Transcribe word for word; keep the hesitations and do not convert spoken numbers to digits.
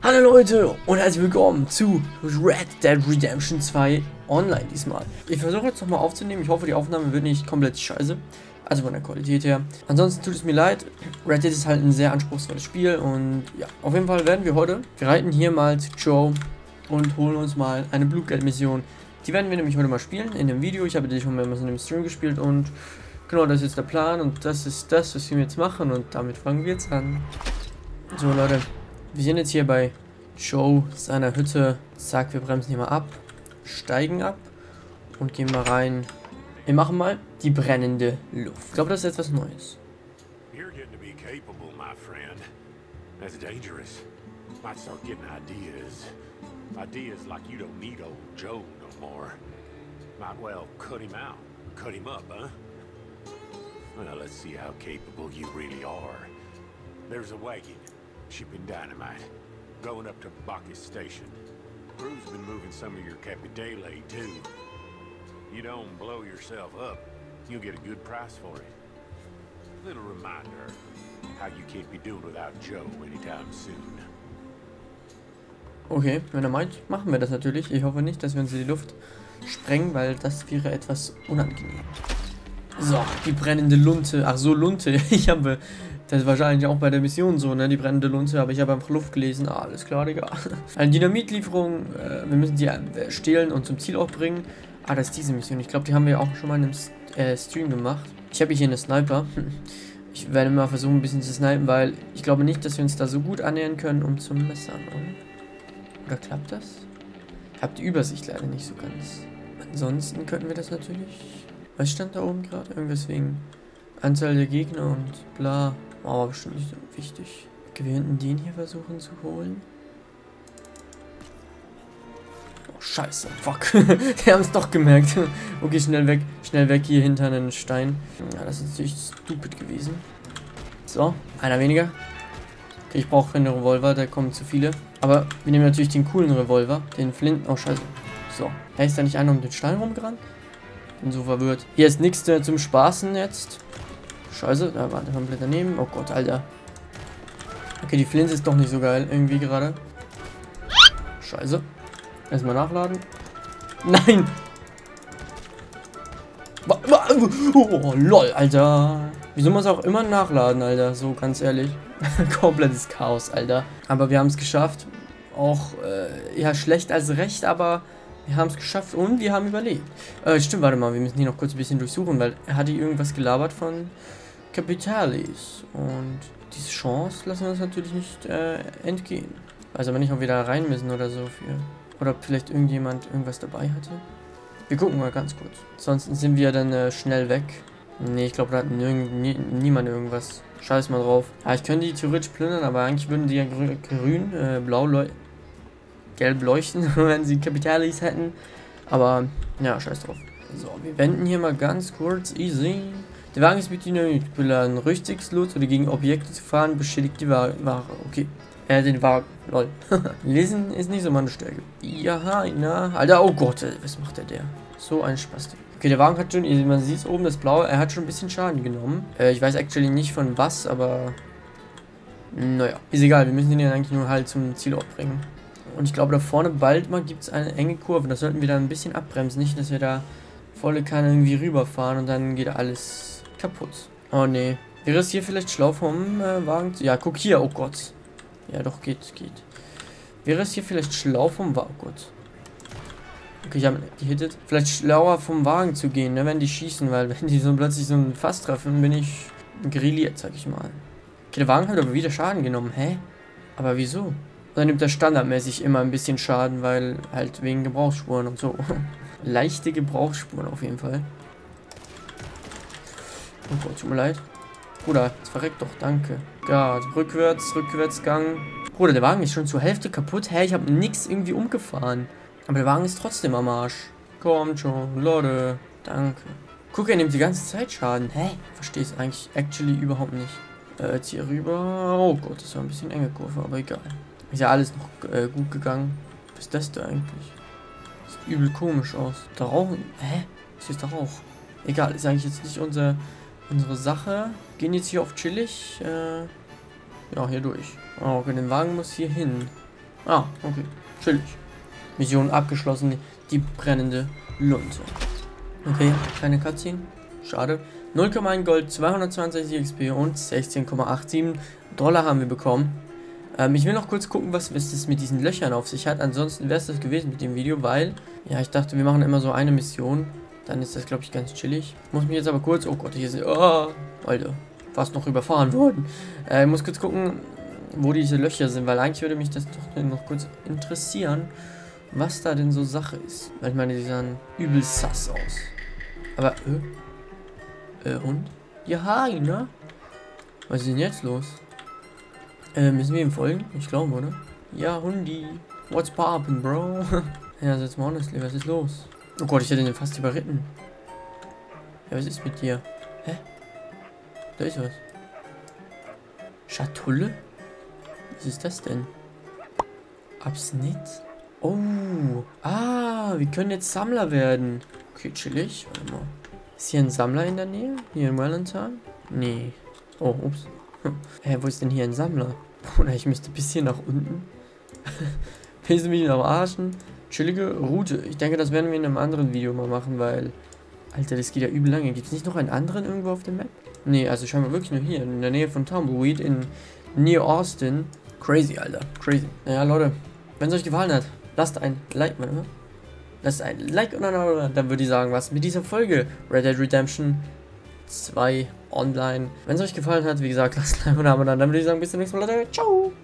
Hallo Leute und herzlich willkommen zu Red Dead Redemption zwei Online diesmal. Ich versuche jetzt nochmal aufzunehmen, ich hoffe die Aufnahme wird nicht komplett scheiße, also von der Qualität her. Ansonsten tut es mir leid, Red Dead ist halt ein sehr anspruchsvolles Spiel und ja, auf jeden Fall werden wir heute, wir reiten hier mal zu Joe und holen uns mal eine Blutgeld-Mission. Die werden wir nämlich heute mal spielen in dem Video, ich habe die schon mehrmals in dem Stream gespielt und genau, das ist jetzt der Plan und das ist das, was wir jetzt machen und damit fangen wir jetzt an. So Leute. Wir sind jetzt hier bei Joe seiner Hütte. Zack, wir bremsen hier mal ab, steigen ab und gehen mal rein. Wir machen mal die brennende Luft. Ich glaube, das ist etwas Neues. You're getting to be capable, my friend. That's dangerous. Might start getting ideas. Ideas like you don't need old Joe no more. Might well cut him out. Cut him up, huh? Well, let's see how capable you really are. There's a wagon. Shipping dynamite, going up to Bacchus Station. Crew's been moving some of your Capitale too. You don't blow yourself up, you'll get a good price for it. Little reminder how you can't be doing without Joe anytime soon. Okay, wenn er meint, machen wir das natürlich. Ich hoffe nicht, dass wir uns in die Luft sprengen, weil das wäre etwas unangenehm. So, die brennende Lunte. Ach so, Lunte. Ich habe... Das ist wahrscheinlich auch bei der Mission so, ne? Die brennende Lunte, aber ich habe einfach Luft gelesen. Ah, alles klar, Digga. Eine Dynamitlieferung. Äh, wir müssen die äh, stehlen und zum Ziel auch bringen. Ah, das ist diese Mission. Ich glaube, die haben wir auch schon mal in einem äh, Stream gemacht. Ich habe hier eine Sniper. Ich werde mal versuchen, ein bisschen zu snipen, weil ich glaube nicht, dass wir uns da so gut annähern können, um zu messern, oder? Oder klappt das? Ich habe die Übersicht leider nicht so ganz. Ansonsten könnten wir das natürlich... Was stand da oben gerade? Irgendwas wegen Anzahl der Gegner und bla. Aber bestimmt nicht so wichtig. Okay, wir hinten den hier versuchen zu holen. Oh, scheiße. Fuck. Die haben es doch gemerkt. Okay, schnell weg. Schnell weg hier hinter einen Stein. Ja, das ist natürlich stupid gewesen. So, einer weniger. Okay, ich brauche einen Revolver, da kommen zu viele. Aber wir nehmen natürlich den coolen Revolver. Den Flint. Oh, scheiße. So. Da ist da nicht einer um den Stein rumgerannt? Bin so verwirrt. Hier ist nichts mehr zum Spaßen jetzt. Scheiße, da war der komplett daneben. Oh Gott, Alter. Okay, die Flinte ist doch nicht so geil, irgendwie gerade. Scheiße. Erstmal nachladen. Nein! Oh, lol, Alter. Wieso muss auch immer nachladen, Alter? So, ganz ehrlich. Komplettes Chaos, Alter. Aber wir haben es geschafft. Auch, äh, ja, schlecht als recht, aber... Wir haben es geschafft und wir haben überlebt. Äh, stimmt, warte mal, wir müssen hier noch kurz ein bisschen durchsuchen, weil er hatte irgendwas gelabert von Capitalis. Und diese Chance lassen wir uns natürlich nicht äh, entgehen. Also wenn nicht auch wieder rein müssen oder so für. Oder vielleicht irgendjemand irgendwas dabei hatte. Wir gucken mal ganz kurz. Ansonsten sind wir dann äh, schnell weg. Ne, ich glaube, da hat nie, niemand irgendwas. Scheiß mal drauf. Ja, ich könnte die theoretisch plündern, aber eigentlich würden die ja grün, grün äh, blau leuchten. Gelb leuchten, wenn sie Capitalis hätten. Aber, ja, scheiß drauf. So, wir wenden hier mal ganz kurz. Easy. Der Wagen ist mit Dynamit beladen. Rüstigslot oder gegen Objekte zu fahren, beschädigt die Ware. Okay. Er äh, den Wagen. Lol. Lesen ist nicht so meine Stärke. Ja, na. Alter, oh Gott, was macht der der? So ein Spastik. Okay, der Wagen hat schon, man sieht es oben, das Blaue, er hat schon ein bisschen Schaden genommen. Äh, ich weiß actually nicht von was, aber... Naja, ist egal, wir müssen ihn ja eigentlich nur halt zum Zielort bringen. Und ich glaube, da vorne bald mal gibt es eine enge Kurve. Das sollten wir dann ein bisschen abbremsen. Nicht, dass wir da volle Kanne irgendwie rüberfahren und dann geht alles kaputt. Oh nee. Wäre es hier vielleicht schlau vom äh, Wagen zu... Ja, guck hier. Oh Gott. Ja, doch, geht, geht. Wäre es hier vielleicht schlau vom Wagen... Oh Gott. Okay, ich habe gehittet. Vielleicht schlauer vom Wagen zu gehen, ne, wenn die schießen. Weil wenn die so plötzlich so ein Fass treffen, bin ich grilliert, sag ich mal. Okay, der Wagen hat aber wieder Schaden genommen. Hä? Aber wieso? Dann nimmt er standardmäßig immer ein bisschen Schaden, weil halt wegen Gebrauchsspuren und so. Leichte Gebrauchsspuren auf jeden Fall. Oh Gott, tut mir leid. Bruder, jetzt verreckt doch, danke. Ja, rückwärts, Rückwärtsgang. Bruder, der Wagen ist schon zur Hälfte kaputt. Hä, ich habe nichts irgendwie umgefahren. Aber der Wagen ist trotzdem am Arsch. Kommt schon, Leute. Danke. Guck, er nimmt die ganze Zeit Schaden. Hä? Verstehe es eigentlich actually überhaupt nicht. Äh, jetzt hier rüber. Oh Gott, das war ein bisschen enge Kurve, aber egal. Ist ja alles noch äh, gut gegangen. Was ist das da eigentlich? Sieht übel komisch aus. Da rauchen. Hä? Was ist da Rauch? Egal, ist eigentlich jetzt nicht unser, unsere Sache. Gehen jetzt hier auf chillig. Äh, ja, hier durch. Oh, okay, der Wagen muss hier hin. Ah, okay. Chillig. Mission abgeschlossen. Die brennende Lunte. Okay, keine Cutscene. Schade. null Komma eins Gold, zweihundertzweiundzwanzig X P und sechzehn Komma siebenundachtzig Dollar haben wir bekommen. Ähm, ich will noch kurz gucken, was, was das mit diesen Löchern auf sich hat. Ansonsten wäre es das gewesen mit dem Video, weil, ja, ich dachte, wir machen immer so eine Mission. Dann ist das, glaube ich, ganz chillig. Muss mich jetzt aber kurz, oh Gott, hier ist, oh, Alter, fast noch überfahren worden. Äh, ich muss kurz gucken, wo diese Löcher sind, weil eigentlich würde mich das doch noch kurz interessieren, was da denn so Sache ist. Weil ich meine, die sahen übel sass aus. Aber, äh, äh, und? Ja, hi, ne? Was ist denn jetzt los? Äh, müssen wir ihm folgen? Ich glaube, oder? Ja, Hundi. What's poppin', bro? Ja, jetzt mal honestly, was ist los? Oh Gott, ich hätte den fast überritten. Ja, was ist mit dir? Hä? Da ist was. Schatulle? Was ist das denn? Abschnitt? Oh. Ah, wir können jetzt Sammler werden. Okay, chillig. Warte mal. Ist hier ein Sammler in der Nähe? Hier in Valentine? Nee. Oh, ups. Hä, hey, wo ist denn hier ein Sammler? Oder ich müsste ein bisschen nach unten. Willst du mich am Arschen? Chillige Route. Ich denke, das werden wir in einem anderen Video mal machen, weil... Alter, das geht ja übel lange. Gibt es nicht noch einen anderen irgendwo auf der Map? Nee, also scheinbar wirklich nur hier, in der Nähe von Tumbleweed, in Near Austin. Crazy, Alter. Crazy. Naja, Leute, wenn es euch gefallen hat, lasst ein Like, warte mal. Lasst ein Like und dann, dann würde ich sagen, was mit dieser Folge Red Dead Redemption zwei online. Wenn es euch gefallen hat, wie gesagt, lasst ein Like und ein Abo, dann würde ich sagen, bis zum nächsten Mal, Leute. Ciao!